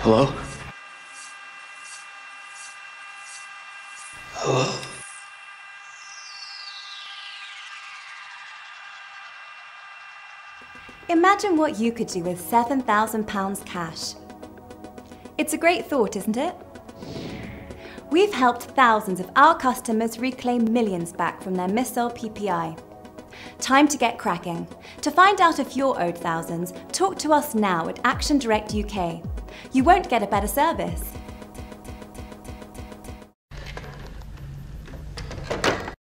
Hello? Hello? Imagine what you could do with £7,000 cash. It's a great thought, isn't it? We've helped thousands of our customers reclaim millions back from their missold PPI. Time to get cracking. To find out if you're owed thousands, talk to us now at Action Direct UK. You won't get a better service.